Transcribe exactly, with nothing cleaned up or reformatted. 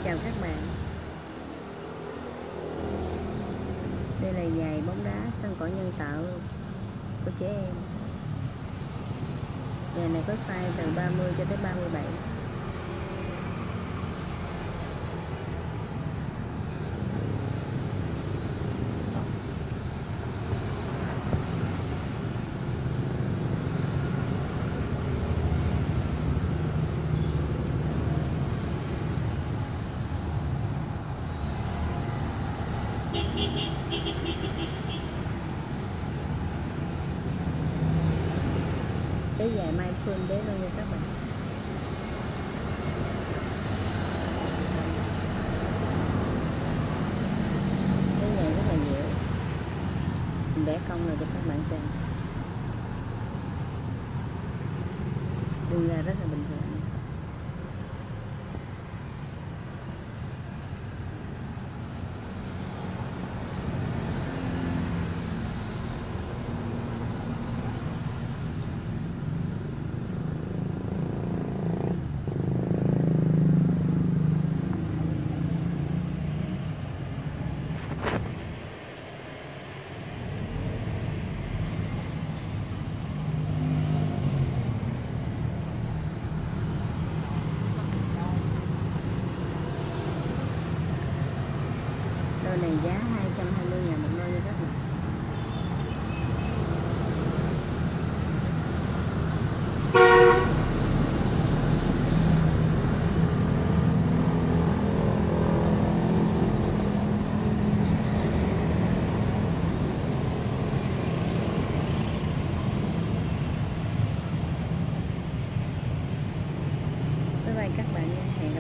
Chào các bạn. Đây là giày bóng đá sân cỏ nhân tạo của trẻ em. Giày này có size từ ba mươi cho tới ba mươi bảy. Cái giày Mai Phương đế luôn nha các bạn. Cái giày rất là dẻo. Mình vẽ công này cho các bạn xem. Đường ra rất là bình thường. Đôi này giá hai trăm hai mươi ngàn một đôi nha các bạn. Bye bye các bạn nha. Hẹn